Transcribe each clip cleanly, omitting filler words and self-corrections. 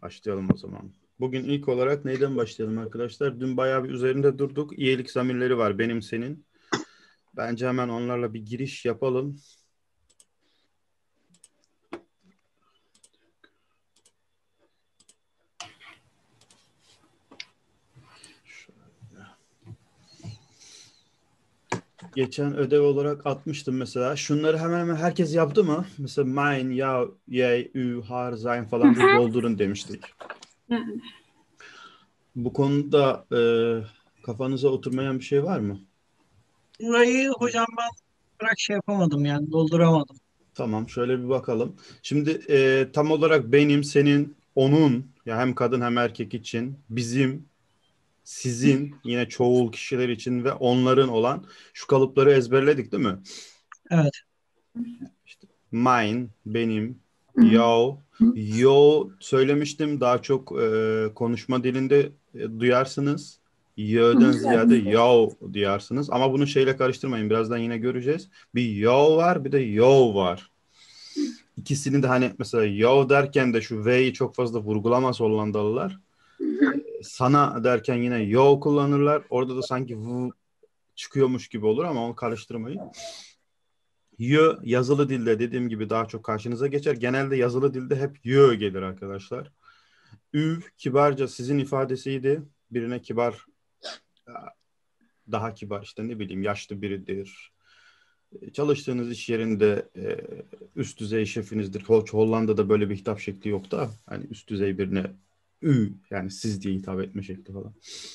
Başlayalım o zaman. Bugün ilk olarak neyden başlayalım arkadaşlar? Dün bayağı bir üzerinde durduk. İyilik zamirleri var benim senin. Bence hemen onlarla bir giriş yapalım. Geçen ödev olarak atmıştım mesela. Şunları hemen hemen herkes yaptı mı? Mesela mein, ya, ye, ü, har, sein falan bir doldurun demiştik. Bu konuda kafanıza oturmayan bir şey var mı? Burayı hocam ben bırak şey yapamadım yani dolduramadım. Tamam, şöyle bir bakalım. Şimdi tam olarak benim, senin, onun, ya hem kadın hem erkek için, bizim, sizin, yine çoğul kişiler için ve onların olan şu kalıpları ezberledik değil mi? Evet. İşte mine, benim, Hı hı. yo, yo söylemiştim, daha çok konuşma dilinde duyarsınız. Y'den ziyade yo duyarsınız. Ama bunu şeyle karıştırmayın. Birazdan yine göreceğiz. Bir yo var, bir de yo var. İkisini de hani mesela yo derken de şu V'yi çok fazla vurgulamaz Hollandalılar. Sana derken yine yo kullanırlar. Orada da sanki v çıkıyormuş gibi olur ama onu karıştırmayın. Yö yazılı dilde dediğim gibi daha çok karşınıza geçer. Genelde yazılı dilde hep yö gelir arkadaşlar. Ü kibarca sizin ifadesiydi. Birine kibar, daha kibar işte ne bileyim yaşlı biridir. Çalıştığınız iş yerinde üst düzey şefinizdir. Hollanda'da böyle bir hitap şekli yok da hani üst düzey birine ü yani siz diye hitap etme şekli falan.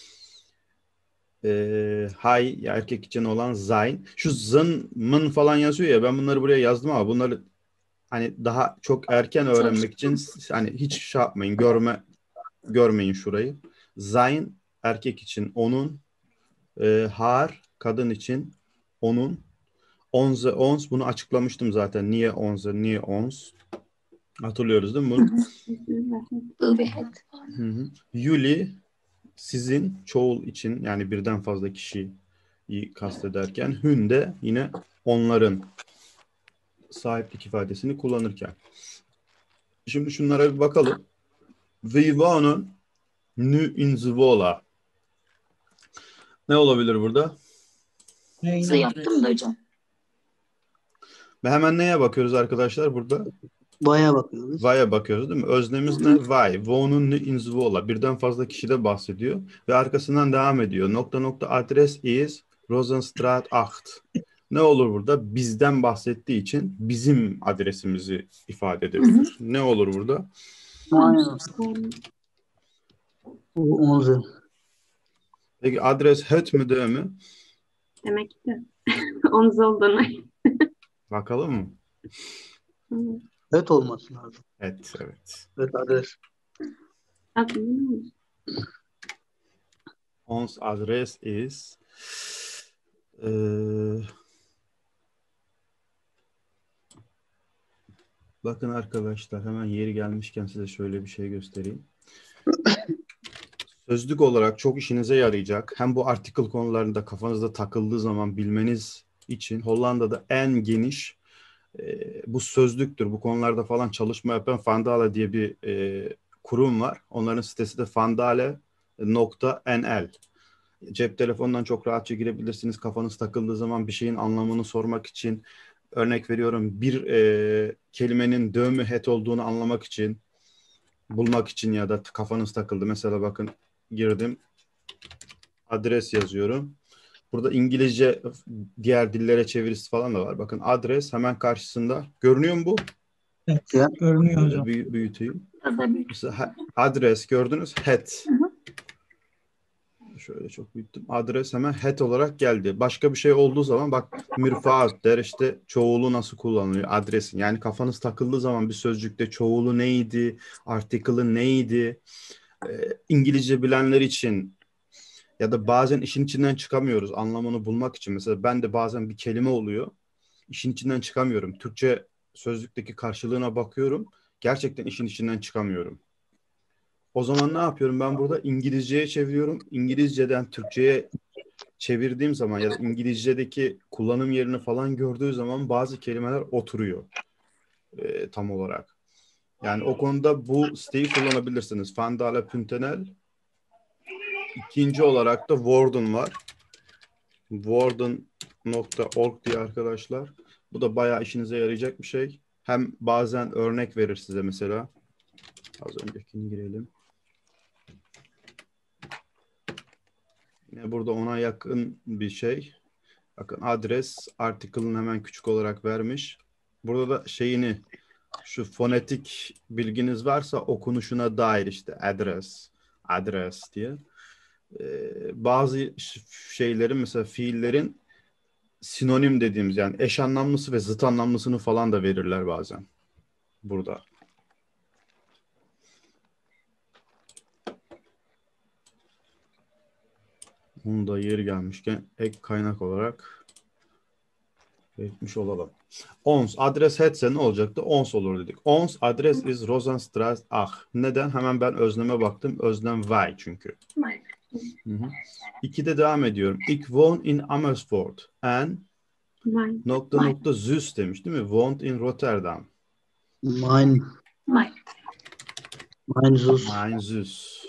Hay ya erkek için olan sein. Şu zın mın falan yazıyor ya ben bunları buraya yazdım ama bunları hani daha çok erken öğrenmek için hani hiç şey yapmayın görmeyin şurayı. Sein erkek için onun, har kadın için onun, onze ons bunu açıklamıştım zaten. Niye onze, niye ons? Hatırlıyoruz değil mi bunu? Übet. Hı hı. Yuli sizin çoğul için yani birden fazla kişiyi kastederken hün de yine onların sahiplik ifadesini kullanırken. Şimdi şunlara bir bakalım. Vi wonen nu in Zwolle. Ne olabilir burada? Neyin Nasıl yaptım da adresi? hocam? Ve hemen neye bakıyoruz arkadaşlar burada? Vay'a bakıyoruz. Vay'a bakıyoruz değil mi? Öznemiz ne? Vay. Wonen nu in Zwolle. Birden fazla kişide bahsediyor. Ve arkasından devam ediyor. Nokta nokta adres is Rosenstraat 8. Ne olur burada? Bizden bahsettiği için bizim adresimizi ifade edebilir. Ne olur burada? Aynen. Bu 10. Peki adres het mi de mi? Demek ki omuz olduğunu. Bakalım mı? Evet olması lazım. Evet, evet. Evet adres. Aslında Ons adres is eee, bakın arkadaşlar hemen yeri gelmişken size şöyle bir şey göstereyim. Sözlük olarak çok işinize yarayacak. Hem bu article konularında kafanızda takıldığı zaman bilmeniz için Hollanda'da en geniş bu sözlüktür. Bu konularda falan çalışma yapan Vandale diye bir kurum var. Onların sitesi de vandale.nl. Cep telefonundan çok rahatça girebilirsiniz. Kafanız takıldığı zaman bir şeyin anlamını sormak için, örnek veriyorum bir kelimenin dövme het olduğunu anlamak için, bulmak için ya da kafanız takıldı. Mesela bakın girdim, adres yazıyorum. Burada İngilizce diğer dillere çevirisi falan da var. Bakın adres hemen karşısında. Görünüyor mu bu? Evet. Ya. Görünüyor hocam. Büyüteyim. Biraz da büyük. Mesela adres gördünüz. Het. Hı hı. Şöyle çok büyüttüm. Adres hemen het olarak geldi. Başka bir şey olduğu zaman bak mürfaat der işte çoğulu nasıl kullanılıyor adresin. Yani kafanız takıldığı zaman bir sözcükte çoğulu neydi, article'ı neydi? İngilizce bilenler için ya da bazen işin içinden çıkamıyoruz anlamını bulmak için. Mesela ben de bazen bir kelime oluyor. İşin içinden çıkamıyorum. Türkçe sözlükteki karşılığına bakıyorum. Gerçekten işin içinden çıkamıyorum. O zaman ne yapıyorum? Ben burada İngilizceye çeviriyorum. İngilizceden Türkçe'ye çevirdiğim zaman ya da İngilizce'deki kullanım yerini falan gördüğü zaman bazı kelimeler oturuyor tam olarak. Yani o konuda bu siteyi kullanabilirsiniz. Vandale.nl. İkinci olarak da Warden var. Warden.org diye arkadaşlar. Bu da bayağı işinize yarayacak bir şey. Hem bazen örnek verir size mesela. Az öncekini girelim. Yine burada ona yakın bir şey. Bakın adres article'ın hemen küçük olarak vermiş. Burada da şeyini şu fonetik bilginiz varsa okunuşuna dair işte adres diye. Bazı şeylerin mesela fiillerin sinonim dediğimiz yani eş anlamlısı ve zıt anlamlısını falan da verirler bazen burada. Bunu da yeri gelmişken ek kaynak olarak belirtmiş olalım. Ons adres hetse ne olacaktı? Ons olur dedik. Ons adres is Rosenstraße ah. Neden? Hemen ben özneme baktım. Özlem vay çünkü. Hı hı. 2'de devam ediyorum. Ich wohne in Amersfoort and nokta Süß demiş değil mi? Wohnt in Rotterdam. Mein Sus. Mein Süß.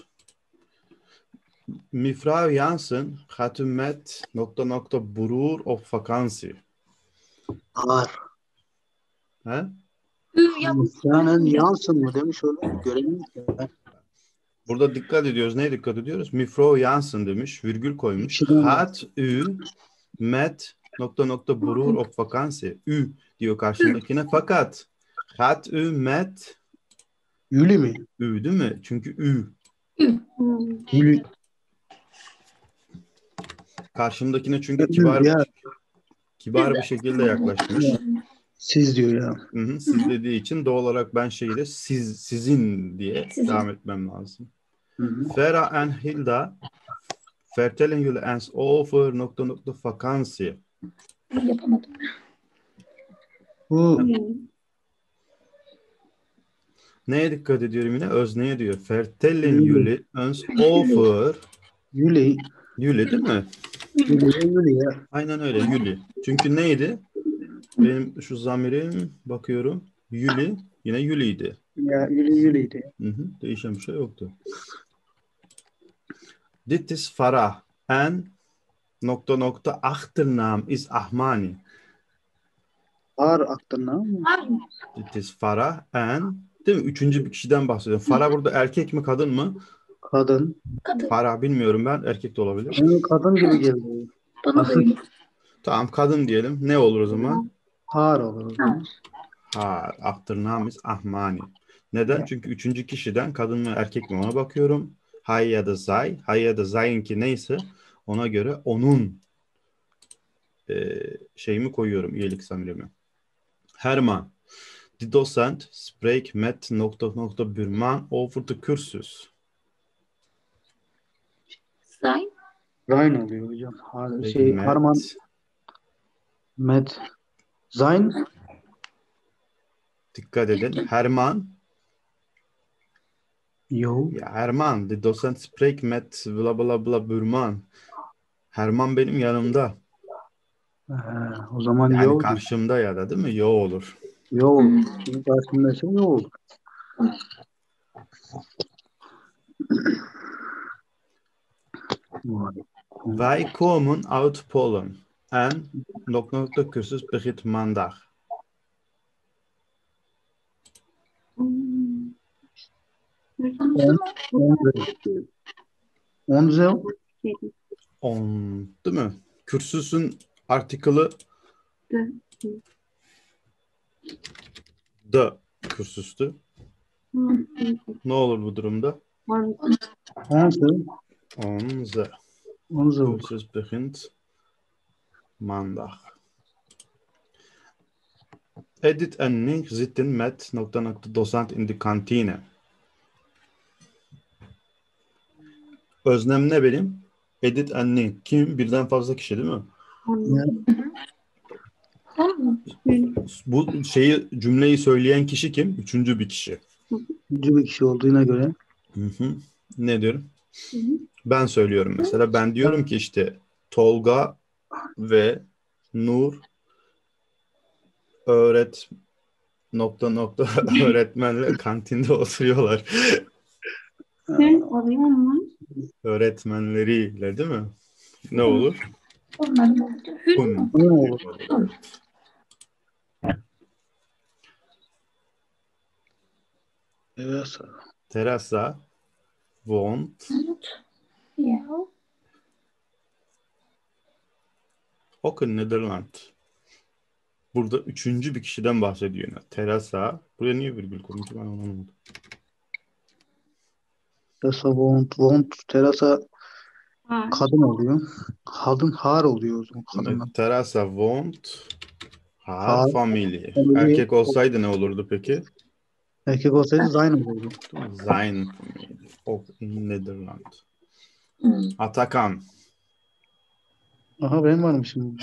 Mevrouw Jansen gaat u met nokta broer op vakantie. Ağır. He? Yani yansın mı demiş öyle görelim. Burada dikkat ediyoruz. Neye dikkat ediyoruz? Mevrouw Jansen demiş. Virgül koymuş. İkiden Gaat u met nokta broer op vakantie. Ü diyor karşındakine. Fakat gaat u met Yuli mi? ü değil mi? Çünkü ü. Yuli. Karşımdakine çünkü Ya. kibar bir şekilde yaklaşmış. Siz diyor ya. Hı hı, siz dediği için doğal olarak ben şeyi de sizin diye devam etmem lazım. Vera en Hilda vertellen jullie eens over nokta vakantie. Yapamadım. Bu Neye dikkat ediyorum yine? Özneye diyor. Vertellen jullie eens over Yuli. Yuli değil mi? Yuli ya. Aynen öyle Yuli. Çünkü neydi? Benim şu zamirim bakıyorum. Yuli yine Yuli'ydi. Ya Yuli'ydi. Hı hı, değişen bir şey yoktu. Dit is Farah en nokta achternaam is Ahmani. Ağır aklına mı? Dit is Farah en değil mi? Üçüncü bir kişiden bahsediyorum. Farah burada erkek mi kadın mı? Kadın. Farah bilmiyorum ben. Erkek de olabilir. Kadın gibi geldi. Bana da öyle. Tamam kadın diyelim. Ne olur o zaman? Ağır olur. Ha, achternaam is Ahmani. Neden? Çünkü üçüncü kişiden kadın mı erkek mi ona bakıyorum. Hay ya da zay. Hay ya da zayınki neyse ona göre onun şeyimi koyuyorum. Üyelik zamirimi. Herman. Die Docent spreekt met nokta Burman over de cursus. Say. Zayn oluyor hocam. Met. Harman Met Zayn Dikkat edin. Herman. Yo. Ya Herman. Die Docent spreekt met bla bla bla Burman. Herman benim yanımda. O zaman Yani yo. karşımda ya da değil mi? Yo olur. Yo. Şimdi karşımdaysa yo olur. Wij komen uit Polen en nokta cursus begint maandag. Onzel. Değil mi? Kürsüsün artikılı da kürsüstü. Ne olur bu durumda? Onzel. Onze. Onzel. Cursus begint maandag. Edith en Nick zitten met nokta docent in de kantine. Öznem ne benim? Edith en Nick. Kim? Birden fazla kişi değil mi? Bu cümleyi söyleyen kişi kim? Üçüncü bir kişi. Üçüncü bir kişi olduğuna göre. Hı. Ne diyorum? Ben söylüyorum mesela. Ben diyorum ki işte Tolga ve Nur nokta nokta öğretmenle kantinde oturuyorlar. Ne oluyor mu? Öğretmenleriyle değil mi? Ne olur? Onların oldu. Hür Hun. mü? Ne olur? Hür. Evet. Teresa wohnt Ya. ook in Nederland. Burada üçüncü bir kişiden bahsediyor yine. Teresa. Buraya niye virgül koymuş? Ben anlamadım. Terasa want. Terasa Var. kadın oluyor. Kadın har oluyor o zaman Değil kadınlar. mi? Teresa wohnt haar Har. Familie. Familie. Erkek olsaydı ne olurdu peki? Erkek olsaydı Zayn olurdu. Değil mi? Sein Familie. Ook in Nederland. Hmm. Atakan. Aha ben varmışım.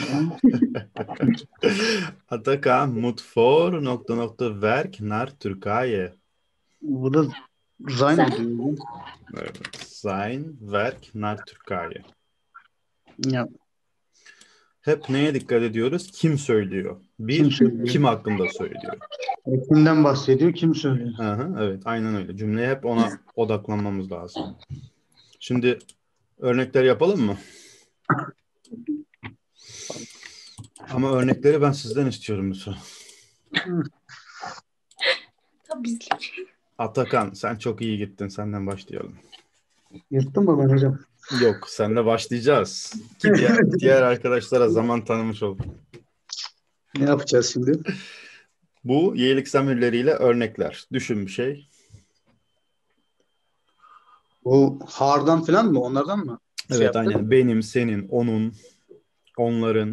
Atakan moet voor nokta nokta werk naar Turkije. Burada Zayn Zayn. oluyor. Evet. Sein werk naar Turkije. Ya, Hep neye dikkat ediyoruz? Kim söylüyor? kim söylüyor? Kim hakkında söylüyor? Kimden bahsediyor? Kim söylüyor? Aha, evet, aynen öyle. Cümleye hep ona odaklanmamız lazım. Şimdi örnekler yapalım mı? Ama örnekleri ben sizden istiyorum lütfen. Tabii. Atakan, sen çok iyi gittin. Senden başlayalım. Yırttın mı ben hocam? Yok, seninle başlayacağız. Ki diğer arkadaşlara zaman tanımış olduk. Ne yapacağız şimdi? Bu yeğlik zamirleriyle örnekler. Düşün bir şey. Bu hardan falan mı? Onlardan mı? Evet, yaptın? aynen. Benim, senin, onun, onların,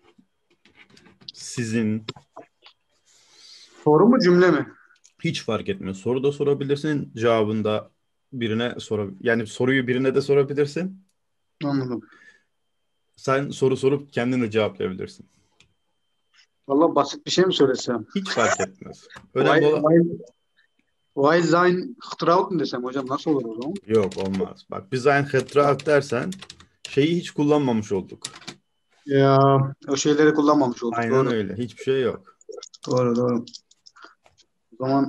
sizin. Soru mu cümle mi? Hiç fark etmiyor. Soru da sorabilirsin. Cevabında birine yani soruyu birine de sorabilirsin. Anladım. Sen soru sorup kendin de cevaplayabilirsin. Vallahi basit bir şey mi söylesem? Hiç fark etmez. Önemli olan... Why Zayn Hıtraut mu desem hocam nasıl olur o zaman? Yok, olmaz. Bak biz aynı Getrag dersen şeyi hiç kullanmamış olduk. Ya o şeyleri kullanmamış olduk. Aynen Doğru. öyle. Hiçbir şey yok. Doğru. O zaman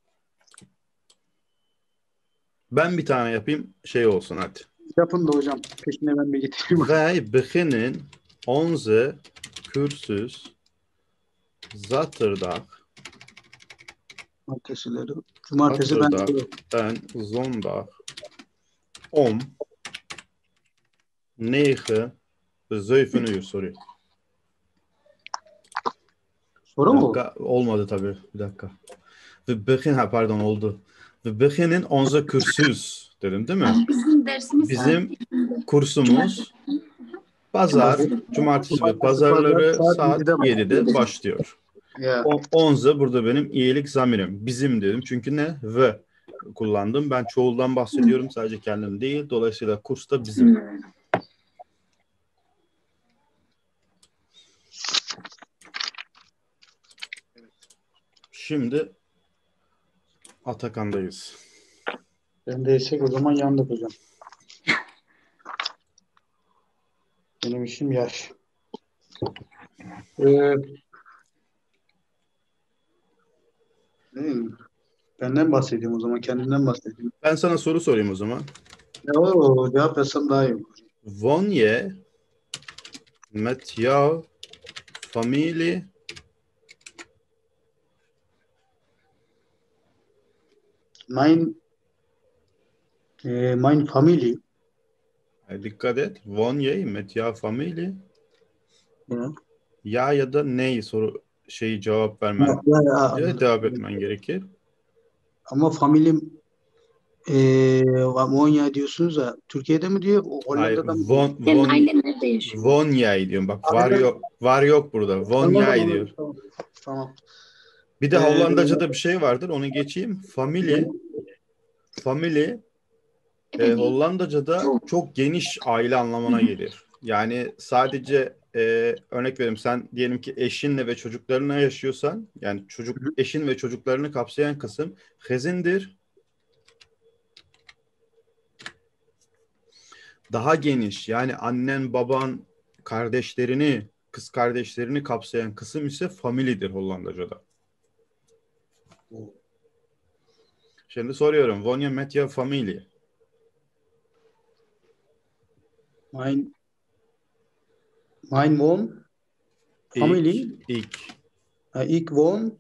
Ben bir tane yapayım. Şey olsun hadi. yapın da hocam. Peşine ben bir getireyim. Wij beginnen onze cursus zaterdag Cumartesi ben zaterdag en zondag om 9 ve 7 uur. Sorry. soru Bir mu? dakika. Olmadı tabii. Bir dakika. Pardon oldu. We beginnen onze cursus dedim değil mi? Bizim dersimiz Bizim kursumuz pazar, cumartesi ve pazarları Saat saat 7'de 7'de başlıyor. Ya. Onze burada benim iyilik zamirim. Bizim dedim. Çünkü ne? Ve kullandım. Ben çoğuldan bahsediyorum. Sadece kendim değil. Dolayısıyla kursta bizim. Hmm. Şimdi Atakan'dayız. Ben değilsek o zaman yandık hocam. Benim işim yaş. Benden bahsedeyim o zaman. Kendimden bahsedeyim. Ben sana soru sorayım o zaman. Cevap versem daha iyi olur. Woon je met jouw familie Mein Family. dikkat et. Woon je met jouw familie Ya. ya da neyi cevap vermen Ya. cevap etmen gerekir. Ama familim Monya diyorsunuz da Türkiye'de mi diyor? Hayır, Hollanda'da mı? Senin ailen nerede yaşıyor? Vonya'yı diyorum. Bak var yok burada. Vonya'yı diyor. Tamam. Bir de Hollandaca'da bir şey vardır. Onu geçeyim. Family Hollandaca'da çok geniş aile anlamına gelir. Yani sadece örnek vereyim, sen diyelim ki eşinle ve çocuklarına yaşıyorsan, yani eşin ve çocuklarını kapsayan kısım gezindir. Daha geniş, yani annen, baban, kardeşlerini, kız kardeşlerini kapsayan kısım ise family'dir Hollandaca'da. Şimdi soruyorum. Wanneer met your family? Mein wohn Family. İlk. Ich wohn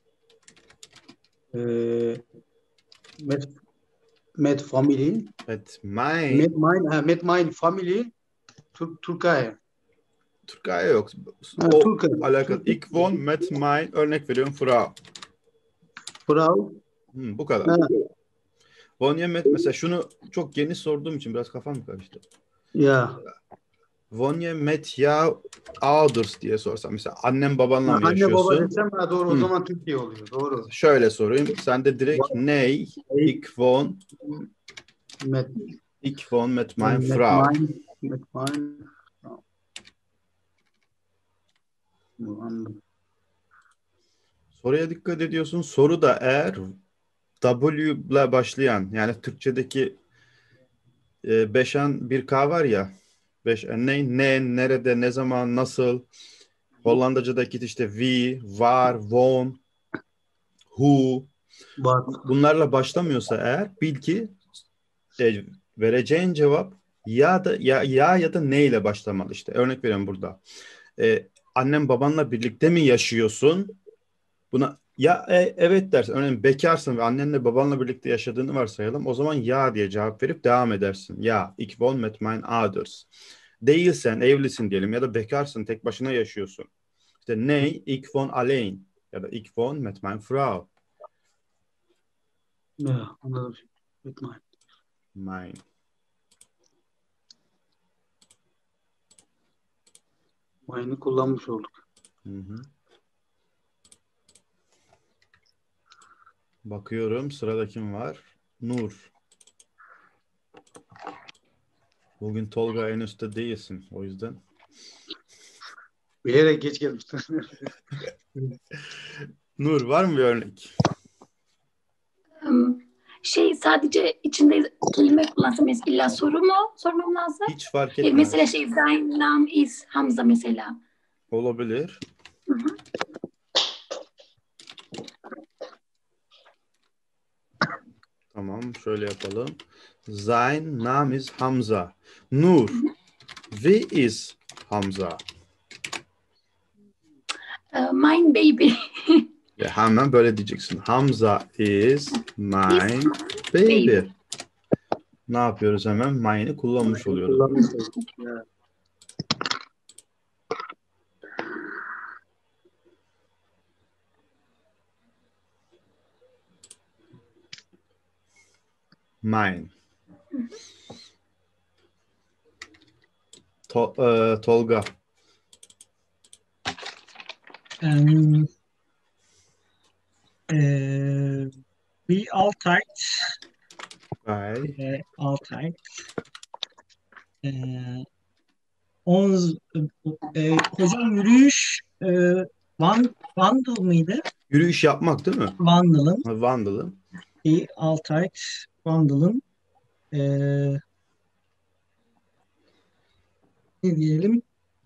mit Family. Mit mein Family Türkiye. Türkiye yok. Ha, O Türkiye. alakalı. İlk von met mein, örnek veriyorum, Frau. Frau. Bu kadar. Ha, Wanneer met, mesela şunu çok geniş sorduğum için biraz kafam karıştı. ya. Wanneer met ya ouders diye sorsam. Mesela annem babanla mı Anne baba yaşıyorsun? desem ha, doğru o zaman Türkiye oluyor. Doğru. Şöyle sorayım. Sen de direkt nee, ik woon Met met mijn vrouw. Mit mein Frau. Anladım. Soruya dikkat ediyorsun. Soru da eğer W ile başlayan, yani Türkçedeki 5'an bir K var ya, 5 ne, nerede, ne zaman, nasıl. Hollandacadaki işte wie, var, woon, who, Bak. bunlarla başlamıyorsa eğer bil ki vereceğin cevap ya da ya da ne ile başlamalı işte. Örnek veriyorum burada. Annem babanla birlikte mi yaşıyorsun? Buna ya evet dersin. Örneğin bekarsın ve annenle babanla birlikte yaşadığını varsayalım. O zaman ya diye cevap verip devam edersin. Ya, ik woon met mijn ouders. Değilsen, evlisin diyelim ya da bekarsın, tek başına yaşıyorsun. İşte nee, ik woon alleen ya da ik woon met mijn vrouw. Ya, anladım. Mit mein. Mijn. Mein'i kullanmış olduk. Hı. Bakıyorum sırada kim var? Nur. Bugün Tolga en üstte değilsin. O yüzden. Bilerek geç gelmiştim. Nur, var mı bir örnek? Sadece içinde kelime kullansam illa soru mu sormam lazım? Hiç fark etmez. Mesela sein Name is Hamza mesela. Olabilir. Hı-hı. Tamam, şöyle yapalım. Sein Name is Hamza. Nur, wie is Hamza? My baby. Ya hemen böyle diyeceksin. Hamza is my baby. Ne yapıyoruz hemen? My'ni kullanmış oluyoruz. Kullanmış olduk. Ya. Mine. Tolga. Bir altijd. Bij. Altijd. Hocam yürüyüş wandel mıydı? Yürüyüş yapmak değil mi? Wandelen. Wandelen. Altijd wandelen. Ne diyelim?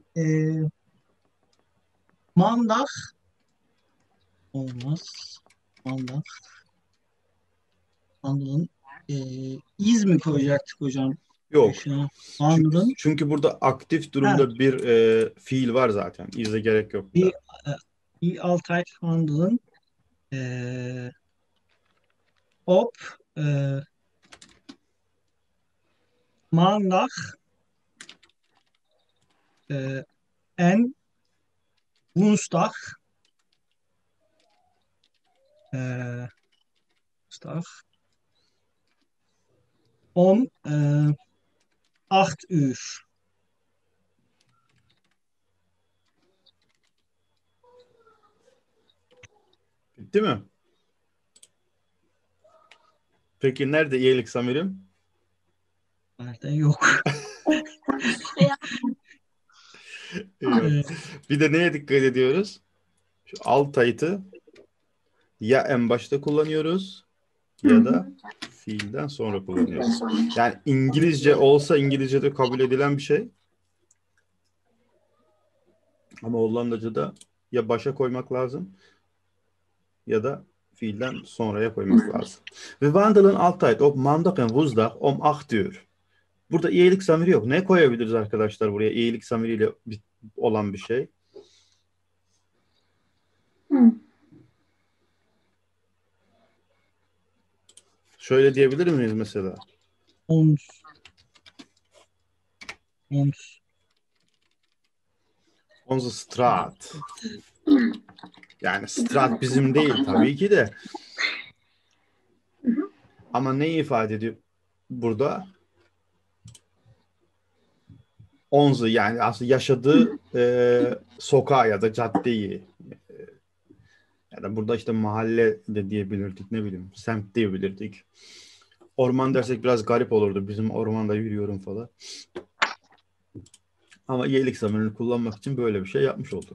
Maandag olmaz. Maandag. Wandelen. İz mi koyacaktık hocam? Yok. Wandelen. Çünkü burada aktif durumda bir fiil var zaten. İze gerek yok. Die altijd wandelen. Op maandag en woensdag om 8 uur. Bitti mi? Peki nerede iyilik Samir'im? Nerede? Yok. Evet. Bir de neye dikkat ediyoruz? Şu Altayt'ı ya en başta kullanıyoruz ya da fiilden sonra kullanıyoruz. Yani İngilizce olsa İngilizce'de kabul edilen bir şey. Ama Hollandaca'da ya başa koymak lazım ya da fiilden sonraya koymak lazım. Ve wandelen altijd op maandag en woensdag om 8 uur. Burada iyilik zamiri yok. Ne koyabiliriz arkadaşlar buraya? İyilik zamiriyle olan bir şey. Hı. Şöyle diyebilir miyiz mesela? Ons. Ons. Onze straat. Yani straat bizim değil tabii ki de. Ama neyi ifade ediyor burada? Onze yani aslında yaşadığı sokağı ya da caddeyi ya da burada işte mahalle de diyebilirdik, ne bileyim, semt diyebilirdik. Orman dersek biraz garip olurdu. Bizim ormanda yürüyorum falan. Ama iyilik zamirini kullanmak için böyle bir şey yapmış olduk.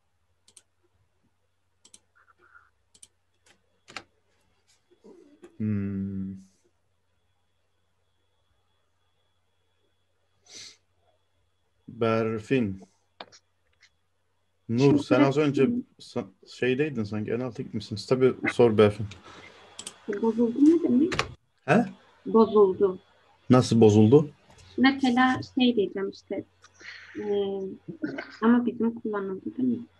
Berfin. Nur, sen az önce şeydeydin sanki, en alta gitmişsin. Tabii sor Berfin. Bozuldu ne demek? He? Bozuldu. Nasıl bozuldu? Mesela şey diyeceğim işte. Ama bizim kullanıldı değil mi?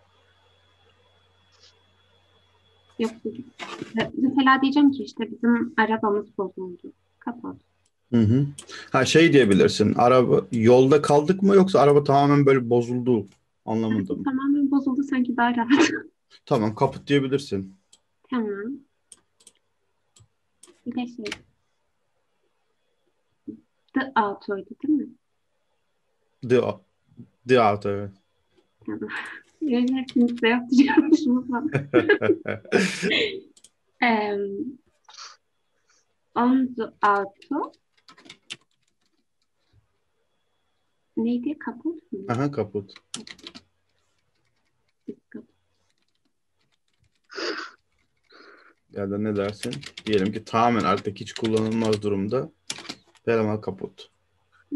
Yok. Mesela diyeceğim ki işte bizim arabamız bozuldu. Kapat. Hı. Ha şey diyebilirsin. Araba yolda kaldık mı yoksa araba tamamen böyle bozuldu anlamında mı? Tamamen bozuldu sanki daha rahat. Tamam, kaput diyebilirsin. Tamam. Bir de şey. The auto'ydu değil mi? The auto, evet. Tamam. Yani hepimiz de yapacakmışım falan. On the auto. Neydi? Kaput mu? Aha, kaput. Ya da ne dersin? Diyelim ki tamamen artık hiç kullanılmaz durumda. Helemaal kaput. Hı.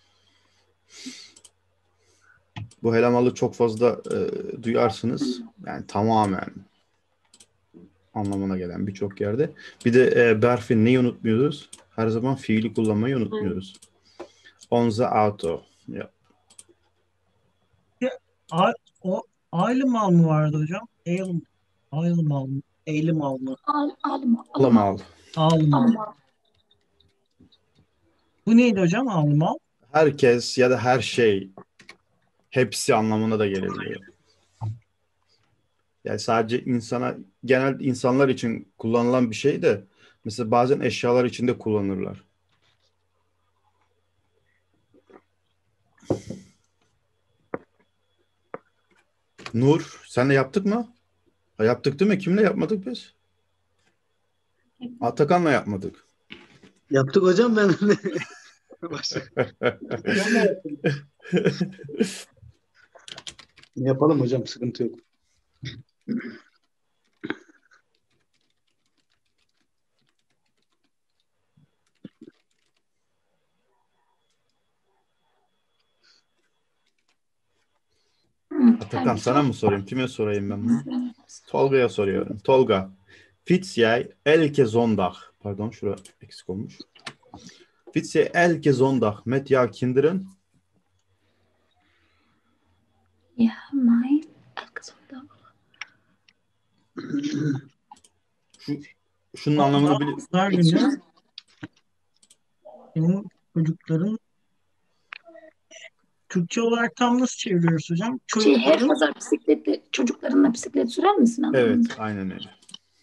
Bu helemalı çok fazla duyarsınız. Yani tamamen anlamına gelen birçok yerde. Bir de Berfin neyi unutmuyoruz? Her zaman fiili kullanmayı unutmuyoruz. Onze auto. Ya. O Aylımal mı vardı hocam? Aylımal mı? Eylimal mı? Alma. Allemaal. Ağlımal. Alma. Bu neydi hocam ağlımal? Herkes ya da her şey, hepsi anlamına da gelebiliyor. Yani sadece genel insanlar için kullanılan bir şey de mesela bazen eşyalar için de kullanırlar. Nur, senle yaptık mı? Ha, yaptık değil mi? Kimle yapmadık biz? Atakan'la yapmadık. Yaptık hocam ben. Yapalım hocam, sıkıntı yok. Atakan, sana mı sorayım? Kime sorayım ben bunu? Tolga'ya soruyorum. Tolga. Fiets jij elke zondag, pardon şura eksik olmuş. Fiets jij elke zondag met jouw kinderen? Ja, mijn elke zondag. Şunun anlamını biliyor. Pazar günü senin çocukların Türkçe olarak tam nasıl çeviriyoruz hocam? Her pazar bisikletle çocuklarınla bisiklet sürer misin anlamında? Evet, aynen öyle.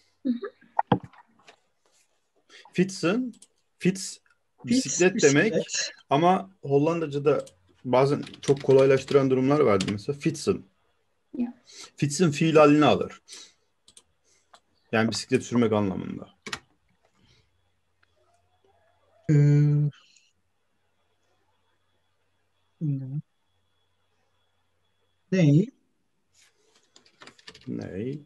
Fietsen, bisiklet demek ama Hollandaca'da bazen çok kolaylaştıran durumlar vardı mesela. Fietsen. Ya. Fietsen fiil halini alır. Yani bisiklet sürmek anlamında. Ne? Nee.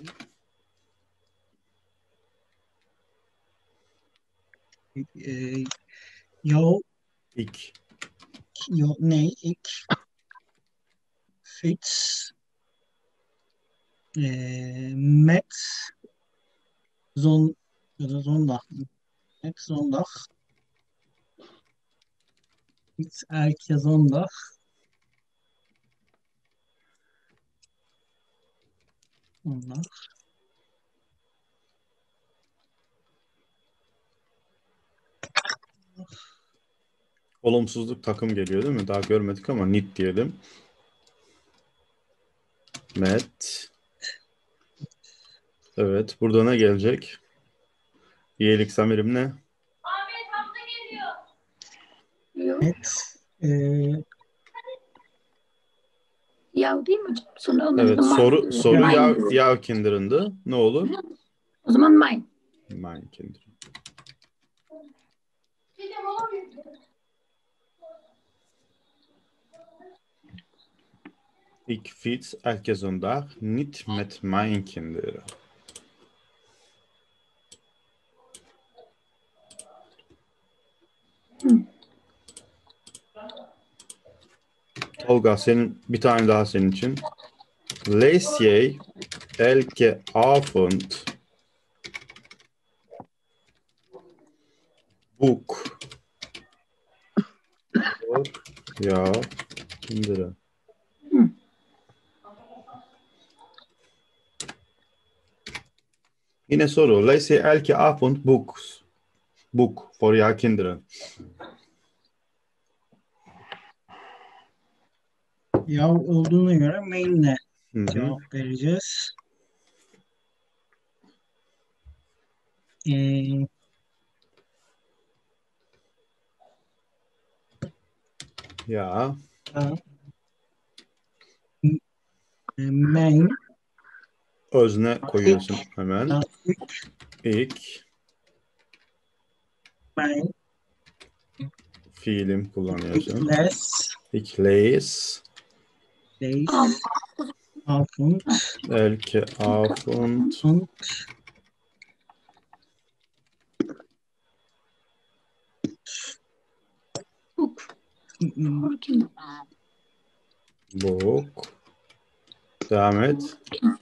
Ik. Nee, ik fiets met Ya da Zondag. Hep Zondag. It's elke Zondag. Zondag. Olumsuzluk takım geliyor değil mi? Daha görmedik ama nit diyelim. Met. Evet. Burada ne gelecek? İyilik Samir'im ne? Yok. Evet. Yav değil mi hocam? Sonra onun Evet. yanında Soru mine. ya kinder'ındı. Ne olur? O zaman mine. Mein Kinder. Ich fiets elke zondag niet met mijn kinderen. Tolga senin bir tane daha senin için. Lees jij elke avond boek voor jouw kinderen? Yine soru. Lees jij elke avond boek voor jouw kinderen? Yav olduğuna göre main'le Hı hı. cevap vereceğiz. Ee, Ya. Main. Özne koyuyorsun hemen. Ya, İlk main. fiilim kullanıyorsun. Less. Ich lees Days. Avond. elke avond Und. Book. For kim? boek. Devam et.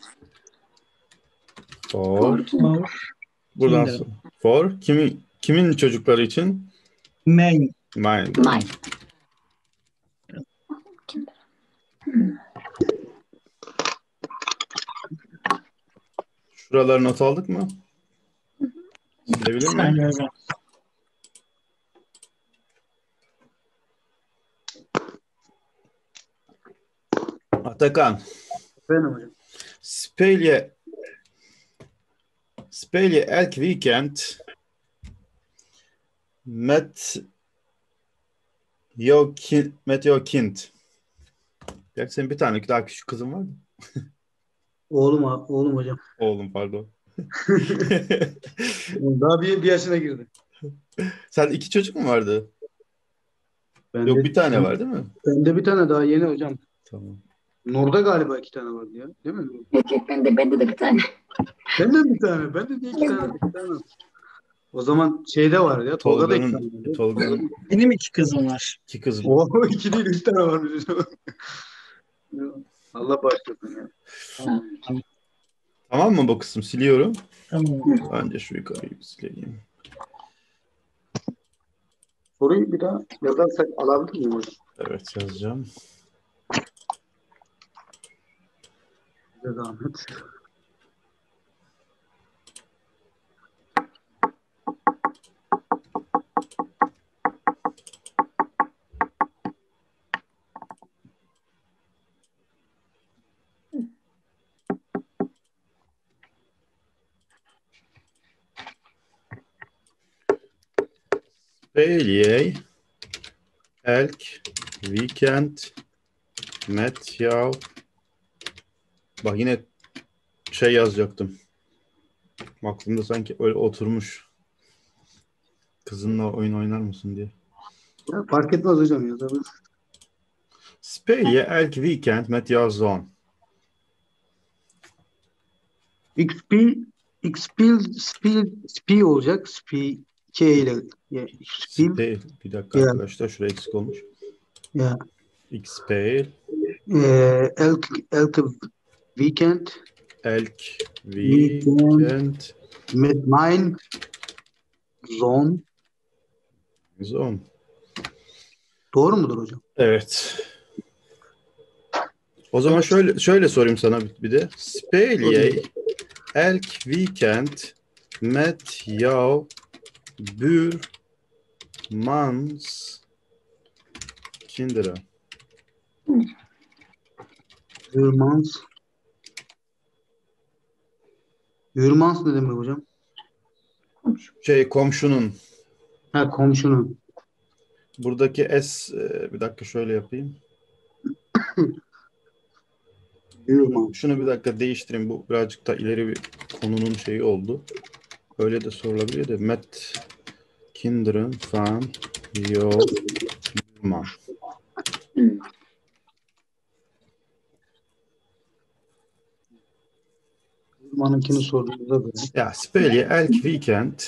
For. For kim? For. Buradan Kinder. sonra. For. Kimin çocukları için? Main. Mine. Mine. Şuraları not aldık mı? Silebilir miyim? Saniye hocam. Atakan. Efendim hocam. Speel je elk weekend met jouw kind? Gerçi senin bir tane daha küçük kızın var mı? Oğlum hocam. Oğlum pardon. Daha bir yaşına girdi. Sen iki çocuk mu vardı? Bende, Yok bir tane var değil mi? Bende bir tane daha yeni hocam. Tamam. Nur'da galiba 2 tane vardı ya. Değil mi? Yok, bende de bir tane. Bende bir tane. Bende de 2 tane. 2 tane. O zaman şeyde var ya. Tolga'da 2 tane vardı. Tolga'nın Benim 2 kızım var. iki kızı. Oo 2 değil 3 tane varmış. Allah başlasın ya. Tamam mı bu kısım? Siliyorum. Tamam. Önce şu yukarıyı bir sileyim. Soruyu bir daha yazarsak alabilir miyim hocam? Evet yazacağım. Size zahmet. Speel jij elk weekend met jouw... Bak yine şey yazacaktım. Aklımda sanki öyle oturmuş. Kızınla oyun oynar mısın diye. Ya, fark etmez hocam yazabilir. Speel je elk weekend met jouw zoon? XP olacak. K ile. Speel. Bir dakika Ya. arkadaşlar şuraya eksik olmuş. Ya. Speel. Elk weekend. Elk weekend Mit mein Sohn. Zon. Doğru mudur hocam? Evet. O zaman şöyle sorayım sana bir de. Speel jij elk weekend met jouw buurmans kinderen? Hürmans. Hürmans ne demek hocam? Komşunun. Ha, komşunun. Buradaki S bir dakika şöyle yapayım. Hürmans. Şunu bir dakika değiştireyim. Bu birazcık da ileri bir konunun şeyi oldu. Öyle de sorulabilir de. Met kinderen van jouw buurman. Hürman'ınkini sorduğumuzda göre. Ja, speel je elk weekend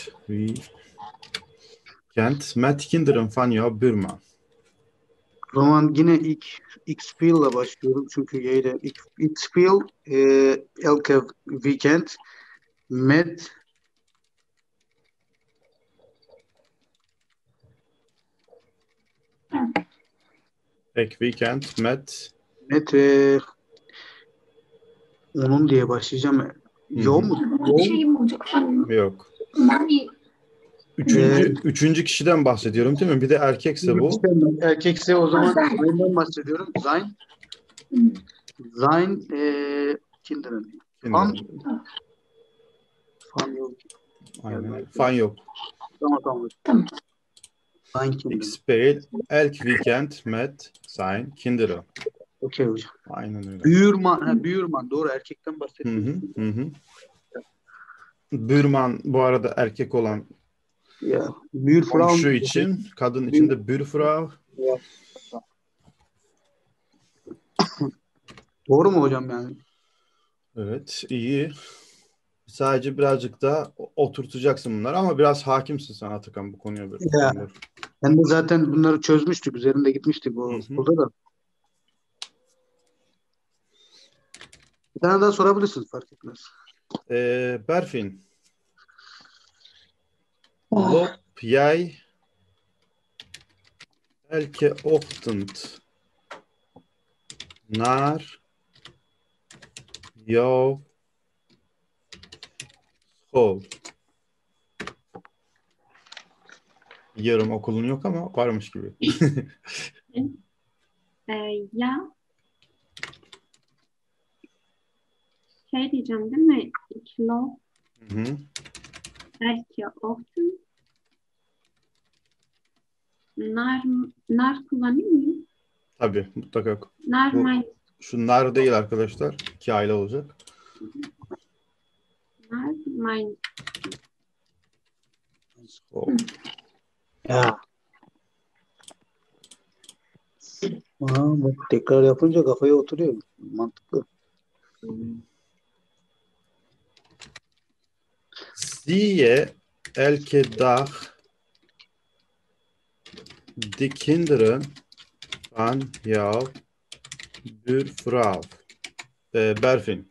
met kinderen van jouw buurman. O zaman yine ilk spiel'la başlıyorum. Çünkü yayla ilk spiel elke weekend met Elk weekend met onun diye başlayacağım. Yo mu? Bir şey mi olacak falan. yok. Mami. Üçüncü kişiden bahsediyorum değil mi? Bir de erkekse bu. Erkekse o zaman Zayn'dan bahsediyorum. Zayn. Zayn kinderen. Fan. Fan yok. Aynen. Fan yok. Tamam. Zayn Ik kinderen. speel elk weekend met zijn kinderen. Okey hocam. Aynen öyle. Büyürman. Doğru, erkekten Hı bahsediyorsun. hı. Buurman bu arada erkek olan Ya, Buurvrouw. komşu için, kadın için de buurvrouw. Doğru mu hocam yani? Evet, iyi. Sadece birazcık daha oturtacaksın bunları ama biraz hakimsin sen Atakan bu konuya. Ya. Ben de zaten bunları çözmüştük. Üzerinde gitmiştik bu okulda da. Bir tane daha sorabilirsiniz, fark etmez. Berfin. Loop jij elke ochtend naar jouw school? Yarım okulun yok ama varmış gibi. Ya şey diyeceğim değil mi? Kilo Hı. belki often nar kullanıyor muyum? Tabii mutlaka. Nar Bu- Şunlar değil arkadaşlar. 2 aile olacak. mein School. Ya. Bak, tekrar yapınca kafaya oturuyor. Mantıklı. Zie je elke dag de kinderen van jouw buurvrouw? Berfin.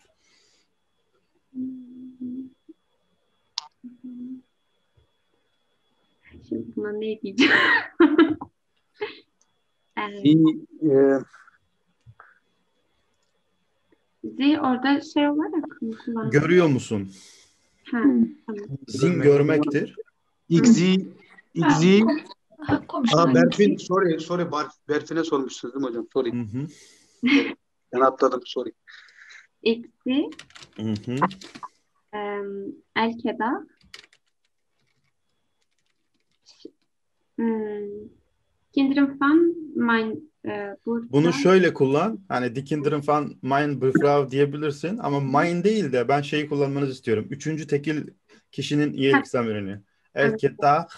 Şimdi buna ne diyeceğim? Orada şey olarak mı kullanılıyor? Görüyor musun? Ha, tamam. Zin görmektir. İkzi. Komşular. Berfin, sorry. Berfin'e sormuşsunuz değil mi hocam? Sorry. Hı. Ben atladım, sorry. Eksi Hı. elkeda kinderen van mijn Bunu şöyle kullan. Hani die kinderen van mijn buurvrouw diyebilirsin ama mein değil de ben şeyi kullanmanızı istiyorum. Üçüncü tekil kişinin iyilik zamirini. Elke dag.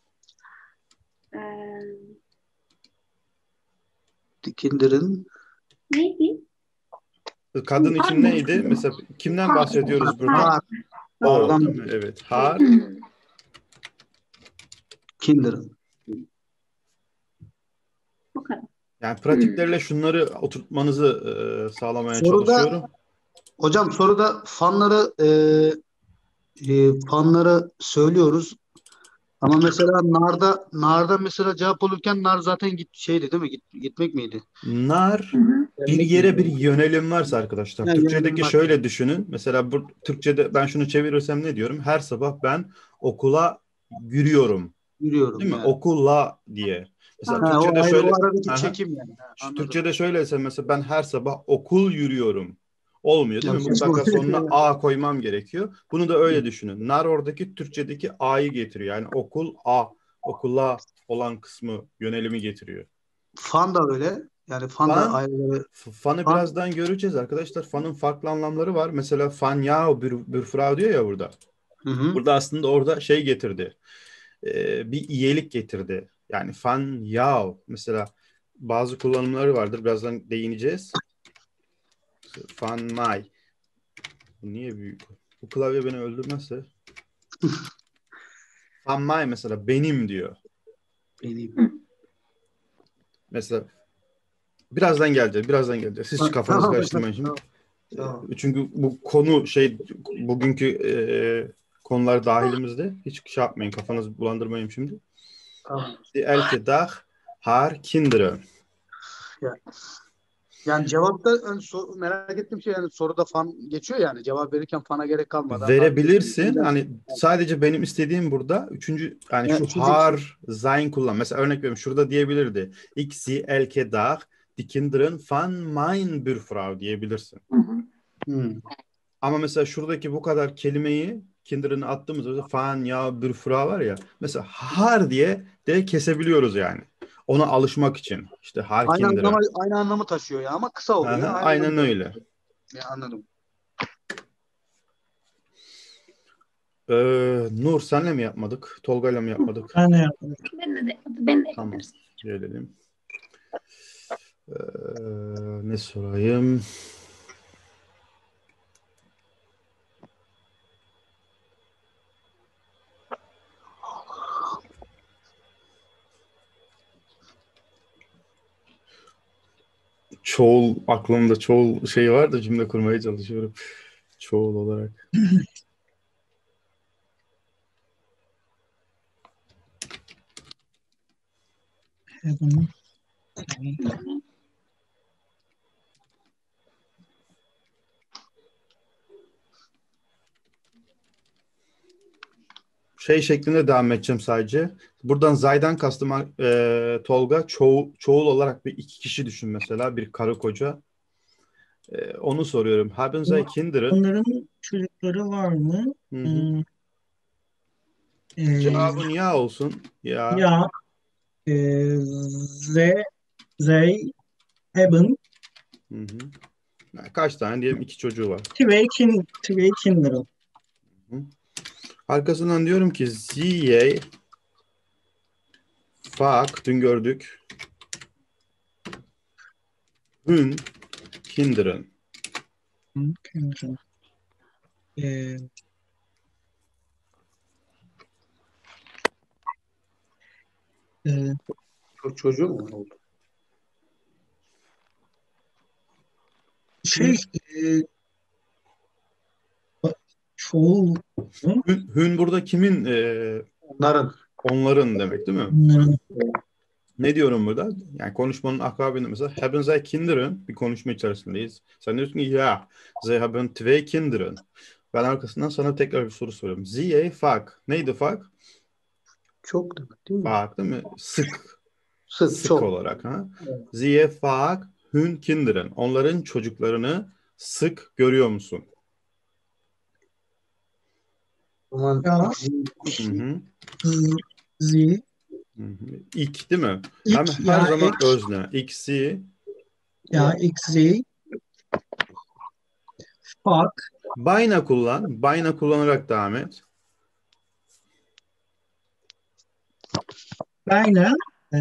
Kinderen. neydi? Kadın için neydi? Mesela kimden bahsediyoruz burada? O, değil mi? Evet. Har. Kinderen. Bu kadar. Yani pratiklerle şunları oturtmanızı sağlamaya çalışıyorum. Hocam soruda fanları fanları söylüyoruz. Ama mesela narda mesela cevap olurken nar zaten şeydi değil mi? Gitmek miydi? Nar Hı hı. bir Gelmek yere bir miydi? yönelim varsa arkadaşlar. Ha, yönelim Türkçedeki var. şöyle düşünün. Mesela bu Türkçede ben şunu çevirirsem ne diyorum? Her sabah ben okula yürüyorum. Değil Yürüyorum mi? yani. Okula diye. Mesela Ha, Türkçede o ayrı, o şöyle aradaki aha, çekim yani. Ha, şu anladım. Türkçede şöyleyse mesela ben her sabah okul yürüyorum. Olmuyor değil Ya, mi? saçma. Mutlaka sonuna A koymam gerekiyor. Bunu da öyle düşünün. Nar oradaki Türkçedeki A'yı getiriyor. Yani okul A, okula olan kısmı, yönelimi getiriyor. Fan da öyle. Yani fan da Fan, ayrı. fanı Fan. birazdan göreceğiz arkadaşlar. Fanın farklı anlamları var. Mesela fan ya bürfrau diyor ya burada. Hı hı. Burada aslında orada şey getirdi. Bir iyilik getirdi. Yani fan ya mesela bazı kullanımları vardır. Birazdan değineceğiz. Fan my. Bu niye büyük? Bu klavye beni öldürmezse. Fan my mesela benim diyor. Benim. Hı. Mesela birazdan geleceğiz. Birazdan geleceğiz. Siz Ha, kafanızı tamam. karıştırmayın şimdi. Tamam. Tamam. Çünkü bu konu şey bugünkü konular dahilimizde. Hiç şey yapmayın. Kafanızı bulandırmayın şimdi. Tamam. Elke Tag haar kinderen. Ya- Yani cevapta merak ettiğim şey yani soruda fan geçiyor yani. Cevap verirken fana gerek kalmadan har Verebilirsin. kendisinden. Hani sadece benim istediğim burada üçüncü yani Ya, şu üçüncü kişi. har sein kullan. Mesela örnek veriyorum şurada diyebilirdi. Ich zie elke Tag die Kinderen van mein Buurvrouw diyebilirsin. Hı hı. Hmm. Ama mesela şuradaki bu kadar kelimeyi Kinder'ını attığımızda fan ya Buurvrouw var ya mesela har diye de kesebiliyoruz yani. Ona alışmak için. İşte har Kinderen. Aynı anlamı taşıyor ya ama kısa oluyor. Aha, Aynı aynen anlamı taşıyor. öyle. Ya, anladım. Nur senle mi yapmadık? Tolga'yla mı yapmadık? Ben de yaptım. Ben de Tamam. yapabiliriz. Gelelim. Ee, ne sorayım? Çoğul aklımda çoğul şey var da cümle kurmaya çalışıyorum. Çoğul olarak. Heaven. Şey şeklinde devam edeceğim sadece. Buradan Zaydan kastım Tolga çoğul olarak bir iki kişi düşün mesela. Bir karı koca. Onu soruyorum. Haben Sie Kinderen? Onların çocukları var mı? Hı hı. Cevabın ya olsun. Ya. Ya e, ze, they haben Hı hı. Kaç tane diyelim iki çocuğu var. twee kinderen. Hı. Arkasından diyorum ki Sie vaak dün gördük. Hun Kinderen. Kinderen. E, e, Çok çocuğu mu oldu? şey çoğul Hun burada kimin? Onların. Onların demek değil mi? onların Ne diyorum burada? Yani konuşmanın akabinde mesela haben Sie Kinderen? Bir konuşma içerisindeyiz. Sen diyorsun ki ya Sie haben zwei Kinderen. Ben arkasından sana tekrar bir soru soruyorum. Sie vaak. Neydi vaak? Çok demek değil mi? Vaak değil mi? Sık. Sık, Sık çok. olarak. Ha? Evet. Sie vaak hun Kinderen. Onların çocuklarını sık görüyor musun? O zaman ya Hı hı. sie Hı hı. İk değil mi? Hem ik her ya zaman ik özne. İksi. ya ik sie fuck Bayna kullan. Bayna kullanarak devam et. bijna e,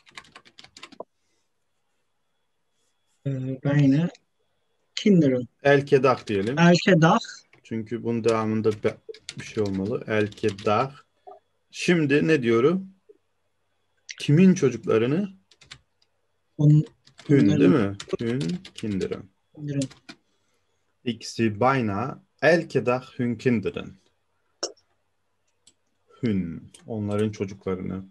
bijna kinderen. El kedah diyelim. Elke dag Çünkü bunun devamında bir şey olmalı. El kedah. Şimdi ne diyorum? Kimin çocuklarını? on, Hün değil onların mi? Hün kinderen. kinderen. İkisi bayna el kedah hün kinderen. Onların çocuklarını.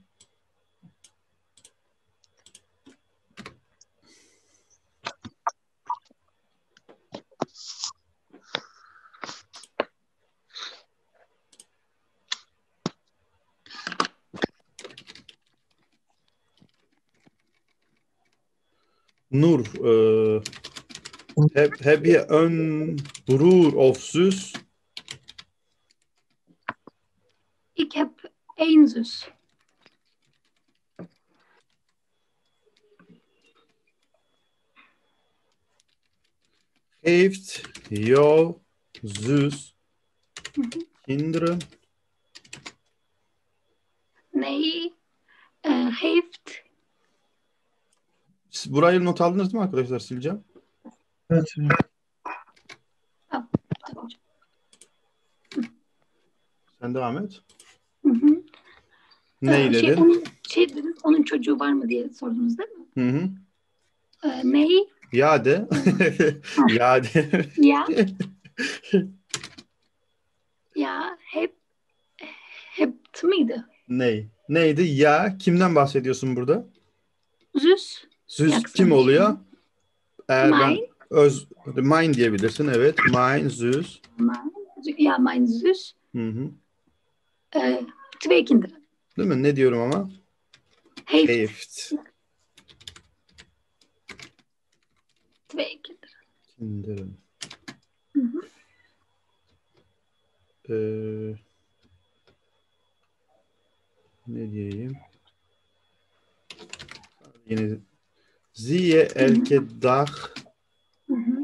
Nur, heb je een broer of zus? Ik heb één zus. Heeft jouw zus kinderen? Nee, heeft. Burayı not aldınız mı arkadaşlar? Sileceğim. Evet. Tamam. Sen devam et. Hı hı. Ne dedin? Dediniz, onun çocuğu var mı diye sordunuz değil mi? Hı hı. Ney? Ya de. Ya de. Ya. Ya hep miydi? Ney? Neydi? Ya. Kimden bahsediyorsun burada? Zus. Süz Yaksan kim oluyor? Eğer ben Mine. mine diyebilirsin. Evet. Mine, süz. Ja, mijn zus. Hı hı. Twee kinderen. Değil mi? Ne diyorum ama? Heeft Heeft. twee kinderen. Kinderen. Hı hı. Ne diyeyim? Yine zie je elke dag Hı hı.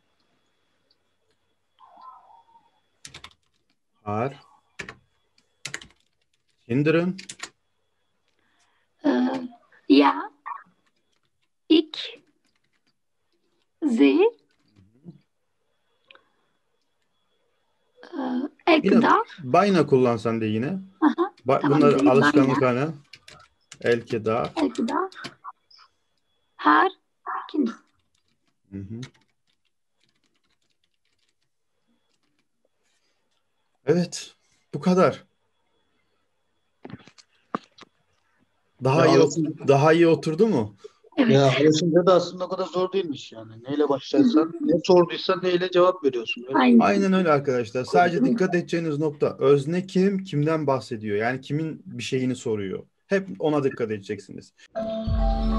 haar kinderen? Ja, ik zie elke Yine dag. bayna kullansan da yine. Aha, tamam, Bunlar zie alışkanlık bijna hani. Elke dag. elke dag haar kinderen. Hı hı. Evet. Bu kadar. Daha iyi oturdu mu? Evet. Ya alışınca da aslında o kadar zor değilmiş yani. Neyle başlarsan, ne sorduysan neyle cevap veriyorsun. Öyle. Aynen. Aynen öyle arkadaşlar. Sadece dikkat edeceğiniz nokta özne kim, kimden bahsediyor? Yani kimin bir şeyini soruyor. Hep ona dikkat edeceksiniz.